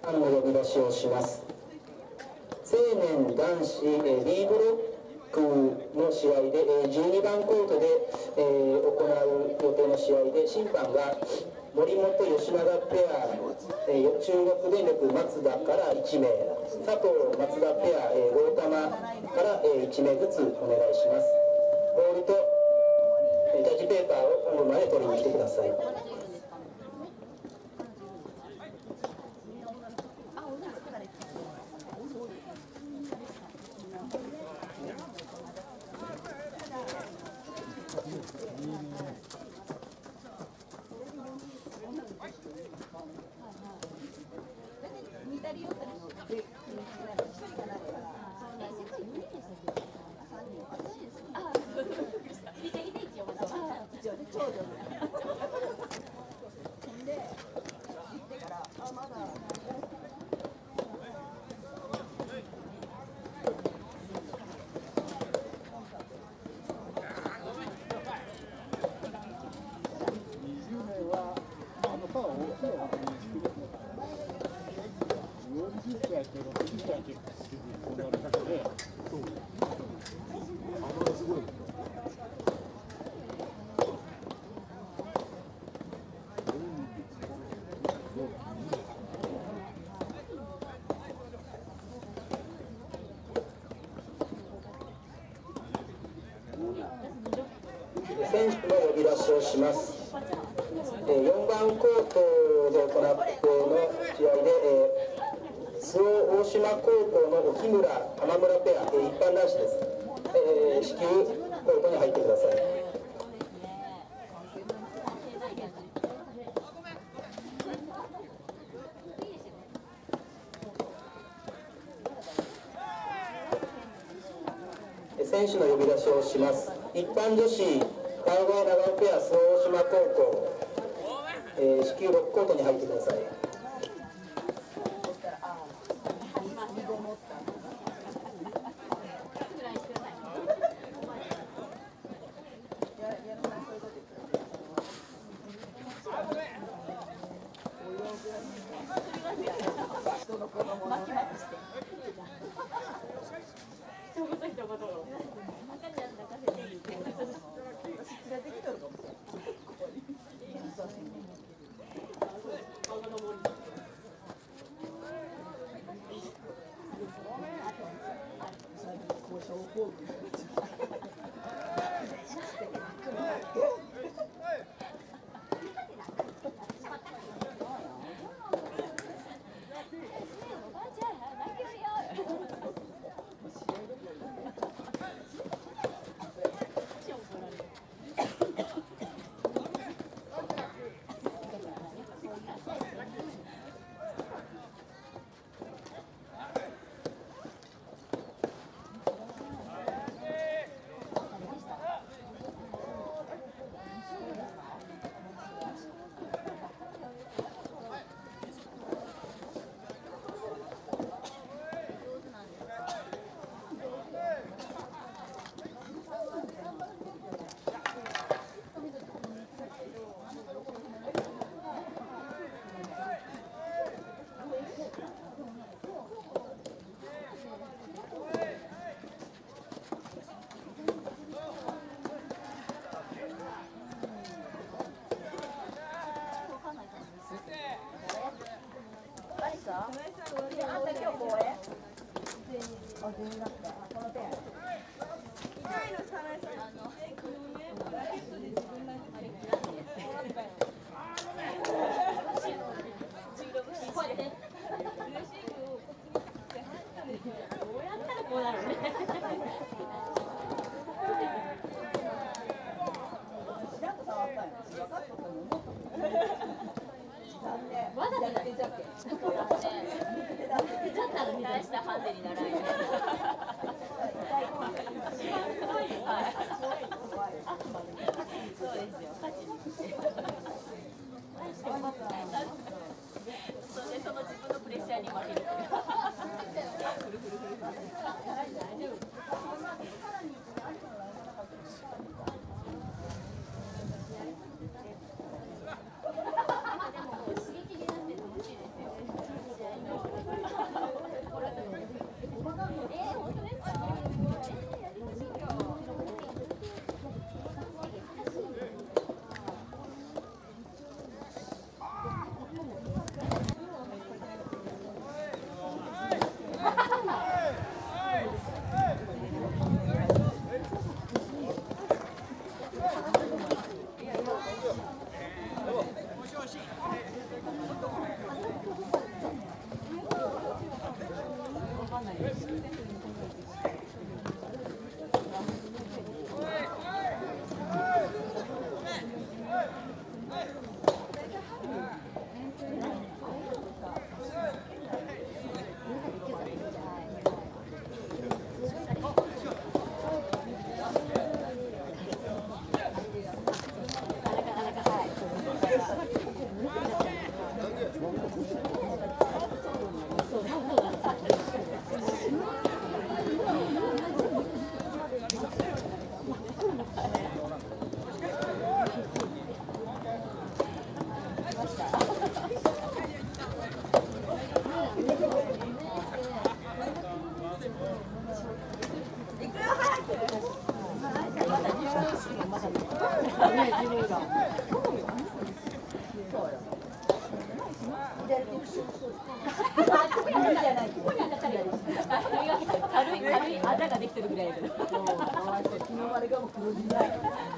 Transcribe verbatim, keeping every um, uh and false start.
あの呼び出しをします。青年男子、えー、B ブロックの試合で、えー、じゅうにばんコートで、えー、行う予定の試合で、審判が森本吉永ペア、えー、中国電力松田からいちめい、佐藤松田ペア、えー、大玉から、えー、いちめいずつお願いします。ボールと、えー、ジャッジペーパーを本部まで取りに来てください。選手の呼び出しをします。よんばんコートで行っての試合で、えー、周防大島高校の沖村浜村ペア、えー、一般男子です。えー、至急コートに入ってください。選手の呼び出しをします。一般女子川越長尾ペア、周防大島高校、えー、至急ろくコートに入ってください。 軽い軽いあざができてるぐらいだけど。